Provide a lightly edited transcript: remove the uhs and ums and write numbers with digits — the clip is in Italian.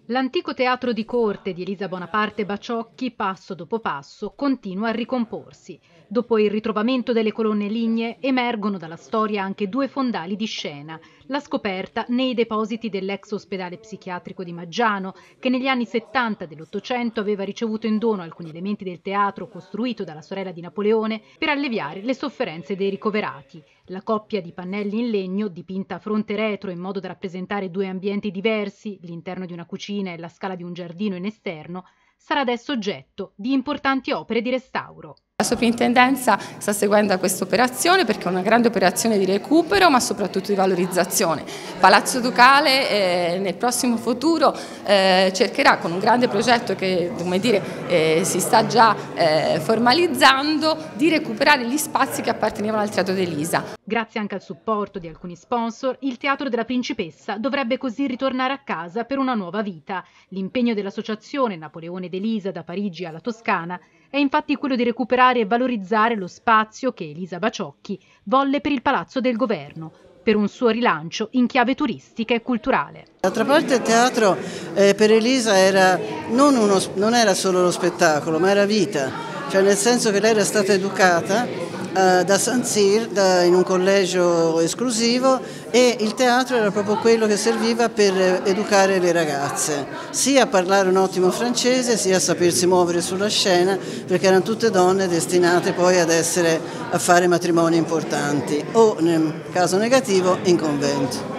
L'antico teatro di corte di Elisa Bonaparte Baciocchi, passo dopo passo, continua a ricomporsi. Dopo il ritrovamento delle colonne lignee, emergono dalla storia anche due fondali di scena. La scoperta nei depositi dell'ex ospedale psichiatrico di Maggiano, che negli anni 70 dell'Ottocento aveva ricevuto in dono alcuni elementi del teatro costruito dalla sorella di Napoleone per alleviare le sofferenze dei ricoverati. La coppia di pannelli in legno, dipinta a fronte retro in modo da rappresentare due ambienti diversi, l'interno di una cucina e la scala di un giardino in esterno, sarà adesso oggetto di importanti opere di restauro. La soprintendenza sta seguendo questa operazione perché è una grande operazione di recupero ma soprattutto di valorizzazione. Palazzo Ducale nel prossimo futuro cercherà, con un grande progetto che si sta già formalizzando, di recuperare gli spazi che appartenevano al Teatro d'Elisa. Grazie anche al supporto di alcuni sponsor, il Teatro della Principessa dovrebbe così ritornare a casa per una nuova vita. L'impegno dell'associazione Napoleone d'Elisa da Parigi alla Toscana è infatti quello di recuperare e valorizzare lo spazio che Elisa Baciocchi volle per il Palazzo del Governo, per un suo rilancio in chiave turistica e culturale. D'altra parte il teatro per Elisa non era solo lo spettacolo, ma era vita, cioè nel senso che lei era stata educata da San Cyr, in un collegio esclusivo, e il teatro era proprio quello che serviva per educare le ragazze, sia a parlare un ottimo francese, sia a sapersi muovere sulla scena, perché erano tutte donne destinate poi a fare matrimoni importanti o, nel caso negativo, in convento.